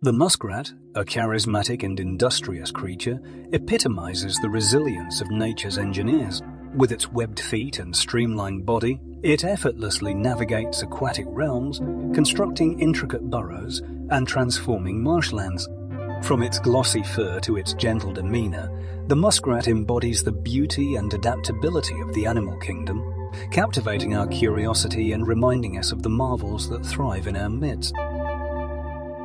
The muskrat, a charismatic and industrious creature, epitomizes the resilience of nature's engineers. With its webbed feet and streamlined body, it effortlessly navigates aquatic realms, constructing intricate burrows and transforming marshlands. From its glossy fur to its gentle demeanor, the muskrat embodies the beauty and adaptability of the animal kingdom, captivating our curiosity and reminding us of the marvels that thrive in our midst.